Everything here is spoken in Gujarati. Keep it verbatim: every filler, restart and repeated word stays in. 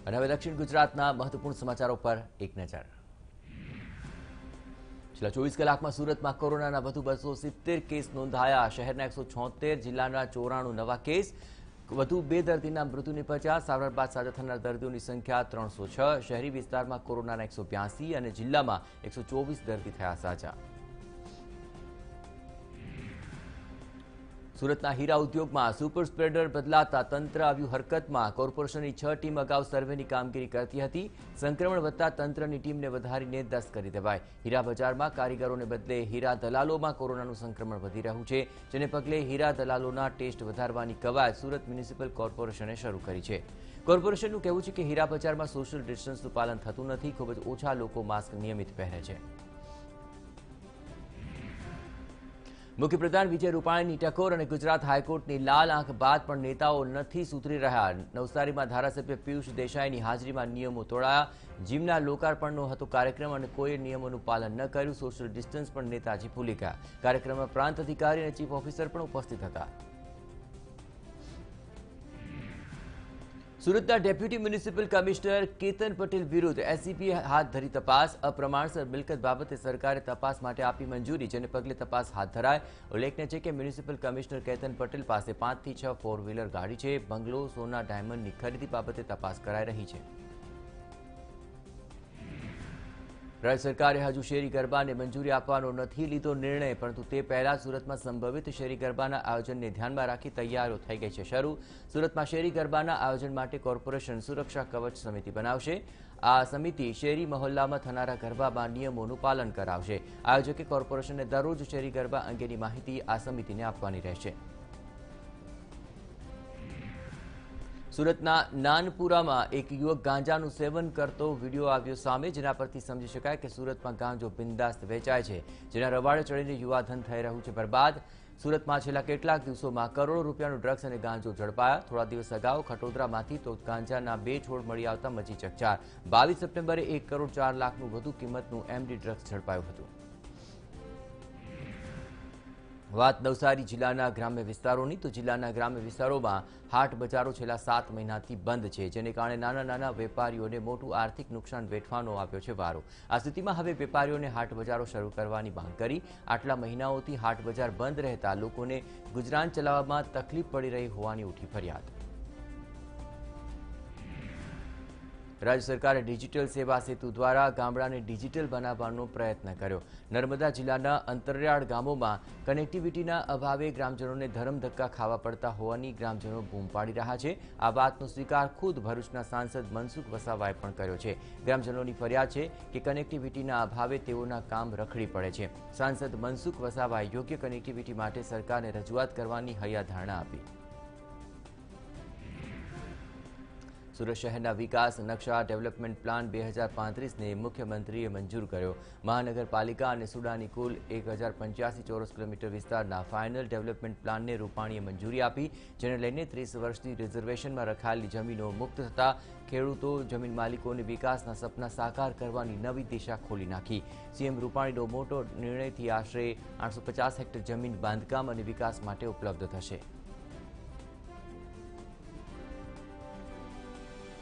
અને હવે દક્ષિણ ગુજરાતના મહત્વપૂર્ણ સમાચારો પર એક નજર। છેલ્લા ચોવીસ કલાકમાં સુરતમાં કોરોનાના વધુ બસો સિત્તેર કેસ નોંધાયા। શહેરના એકસો છોતેર, જિલ્લાના ચોરાણું નવા કેસ, વધુ બે દર્દીના મૃત્યુ નિપજ્યા। સારવાર બાદ સાજા થનાર દર્દીઓની સંખ્યા ત્રણસો છ। શહેરી વિસ્તારમાં કોરોનાના એકસો બ્યાસી અને જિલ્લામાં એકસો ચોવીસ દર્દી થયા સાજા। સુરતના હીરા ઉદ્યોગમાં સુપર સ્પ્રેડર બદલાતા તંત્ર આવ્યું હરકતમાં। કોર્પોરેશનની છ ટીમ અગાઉ સર્વેની કામગીરી કરતી હતી। સંક્રમણ વધતા તંત્રની ટીમને વધારીને દસ કરી દેવાઈ। હીરા બજારમાં કારીગરોને બદલે હીરા દલાલોમાં કોરોનાનું સંક્રમણ વધી રહ્યું છે, જેને પગલે હીરા દલાલોના ટેસ્ટ વધારવાની કવાયત સુરત મ્યુનિસિપલ કોર્પોરેશને શરૂ કરી છે। કોર્પોરેશનનું કહેવું છે કે હીરા બજારમાં સોશિયલ ડિસ્ટન્સનું પાલન થતું નથી। ખૂબ જ ઓછા લોકો માસ્ક નિયમિત પહેરે છે। મુખ્યપ્રધાન વિજય રૂપાણીની ટકોર અને ગુજરાત હાઈકોર્ટની લાલ આંખ બાદ પણ નેતાઓ નથી સુધરી રહ્યા। નવસારીમાં ધારાસભ્ય પિયુષ દેસાઈની હાજરીમાં નિયમો તોડાયા। જીમના લોકાર્પણનો હતો કાર્યક્રમ અને કોઈએ નિયમોનું પાલન ન કર્યું। સોશિયલ ડિસ્ટન્સ પણ નેતાજી ભૂલી ગયા। કાર્યક્રમમાં પ્રાંત અધિકારી અને ચીફ ઓફિસર પણ ઉપસ્થિત હતા। સુરતના deputy municipal commissioner Ketan Patel વિરુદ્ધ એસસીબીએ હાથ ધરી તપાસ। અપ્રમાણસર મિલકત બાબતે સરકારે તપાસ માટે આપી મંજૂરી, જેને પગલે તપાસ હાથ ધરાય। ઉલ્લેખનીય છે કે મ્યુનિસિપલ કમિશનર કેતન પટેલ પાસે પાંચથી છ ફોર વ્હીલર ગાડી છે। બંગલો, સોના, ડાયમંડની ખરીદી બાબતે તપાસ કરાઈ રહી છે। રાજ્ય સરકારે હજુ શેરી ગરબાને મંજૂરી આપવાનો નથી લીધો નિર્ણય, પરંતુ તે પહેલા સુરતમાં સંભવિત શેરી ગરબાના આયોજનને ધ્યાનમાં રાખી તૈયારીઓ થઈ ગઈ છે શરૂ। સુરતમાં શેરી ગરબાના આયોજન માટે કોર્પોરેશન સુરક્ષા કવચ સમિતિ બનાવશે। આ સમિતિ શેરી મહોલ્લામાં થનારા ગરબામાં નિયમોનું પાલન કરાવશે। આયોજકે કોર્પોરેશનને દરરોજ શેરી ગરબા અંગેની માહિતી આ સમિતિને આપવાની રહેશે। સુરતના નાનપુરામાં એક યુવક ગાંજાનું સેવન કરતો વિડીયો આવ્યો સામે, જેના પરથી સમજી શકાય કે સુરતમાં ગાંજો બિંદાસ્ત વેચાય છે, જેના રવાડે ચડીને યુવાધન થઈ રહ્યું છે બરબાદ। સુરતમાં છેલ્લા કેટલાક દિવસોમાં કરોડો રૂપિયાનું ડ્રગ્સ અને ગાંજો ઝડપાયા। થોડા દિવસ અગાઉ ખટોદરામાંથી તો ગાંજાના બે છોડ મળી આવતા મચી ચકચાર। બાવીસ સપ્ટેમ્બરે એક કરોડ ચાર લાખનું વધુ કિંમતનું એમડી ડ્રગ્સ ઝડપાયું હતું। વાત નવસારી જિલ્લાના ગ્રામ્ય વિસ્તારોની, તો જિલ્લાના ગ્રામ્ય વિસ્તારોમાં હાટ બજારો છેલ્લા સાત મહિનાથી બંધ છે, જેને કારણે નાના નાના વેપારીઓને મોટું આર્થિક નુકસાન વેઠવાનો આવ્યો છે વારો। આ સ્થિતિમાં હવે વેપારીઓને હાટ બજારો શરૂ કરવાની માંગ કરી। આટલા મહિનાઓથી હાટ બજાર બંધ રહેતા લોકોને ગુજરાન ચલાવવામાં તકલીફ પડી રહી હોવાની ઉઠી ફરિયાદ। રાજ્ય સરકારે ડિજિટલ સેવા સેતુ દ્વારા ગામડાને ડિજિટલ બનાવવાનો પ્રયત્ન કર્યો। નર્મદા જિલ્લાના અંતરિયાળ ગામોમાં કનેક્ટિવિટીના અભાવે ગ્રામજનોને ધરમધક્કા ખાવા પડતા હોવાની ગ્રામજનો બૂમ પાડી રહ્યા છે। આ વાતનો સ્વીકાર ખુદ ભરૂચના સાંસદ મનસુખ વસાવાએ પણ કર્યો છે। ગ્રામજનોની ફરિયાદ છે કે કનેક્ટિવિટીના અભાવે તેઓના કામ રખડી પડે છે। સાંસદ મનસુખ વસાવાએ યોગ્ય કનેક્ટિવિટી માટે સરકારને રજૂઆત કરવાની હૈયાધારણા આપી। સુરત શહેરના વિકાસ નકશા ડેવલપમેન્ટ પ્લાન બે હજાર પાંત્રીસને મુખ્યમંત્રીએ મંજૂર કર્યો। મહાનગરપાલિકા અને સુડાની કુલ એક હજાર પંચ્યાસી ચોરસ કિલોમીટર વિસ્તારના ફાઇનલ ડેવલપમેન્ટ પ્લાનને રૂપાણીએ મંજૂરી આપી, જેને લઈને ત્રીસ વર્ષથી રિઝર્વેશનમાં રખાયેલી જમીનો મુક્ત થતા ખેડૂતો, જમીન માલિકોને વિકાસના સપના સાકાર કરવાની નવી દિશા ખોલી નાખી। સીએમ રૂપાણીનો મોટો નિર્ણયથી આશરે આઠસો પચાસ હેક્ટર જમીન બાંધકામ અને વિકાસ માટે ઉપલબ્ધ થશે।